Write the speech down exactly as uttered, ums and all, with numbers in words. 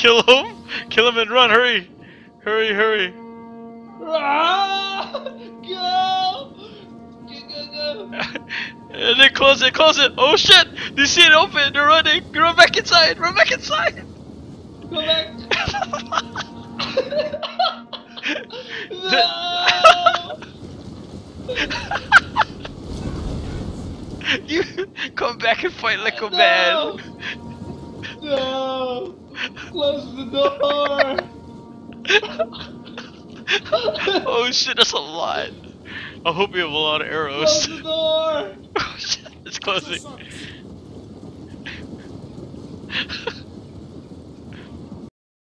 Kill him! Kill him and run! Hurry! Hurry! Hurry! Ah! Go! Go, go, go! And then close it! Close it! Oh shit! Do you see it open? They're running! Run back inside! Run back inside! Go back! The- You come back and fight like a No! man! No! Close the door! Oh shit, that's a lot. I hope you have a lot of arrows. Close the door! Oh shit, it's closing.